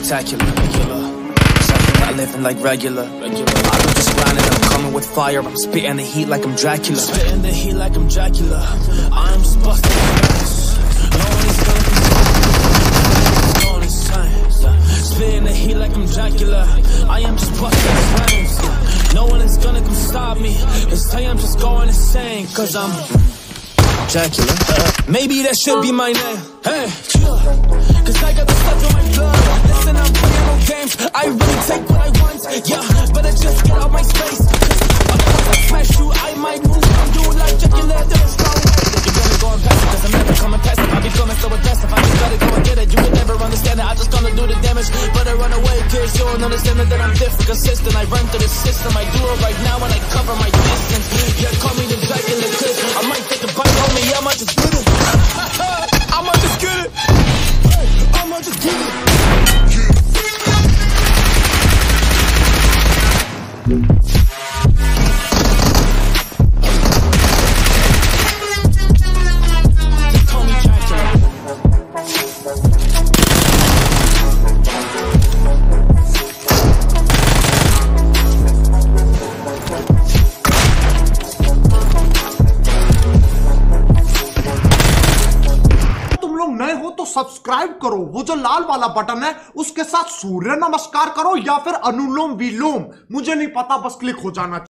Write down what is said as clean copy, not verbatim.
spectacular. Something I living like regular. I'm just grinding, I'm coming with fire. I'm spitting the heat like I'm Dracula. Spitting the heat like I'm Dracula. I'm just busting no one is gonna spitting the heat like I'm Dracula. I am just busting flames. No one is gonna come stop me. This time I'm just going insane, cause I'm Dracula. Maybe that should be my name. Hey, cause I got the stuff in my blood. Listen, I'm playing no games. I really take what I want. Yeah, but I just get out my space. Otherwise I smash you, I might move. I'm doing like Dracula, there's no way. You're gonna go and pass it, cause I'm never coming past it. I be feeling so aggressive, I just gotta go and get it. You can never understand it, I just gonna do the damage. But I run away, cause you don't understand it, that I'm different, consistent. I run through the system, I do it right now and I cover my distance. Yeah, call me the Dracula, cause I might take a bite on me, I might just get it. I might just get it. I might just get it. तो subscribe करो, वो जो लाल वाला button है उसके साथ सूर्य नमस्कार करो या फिर अनुलोम विलोम, मुझे नहीं पता, बस क्लिक हो जाना चाहिए।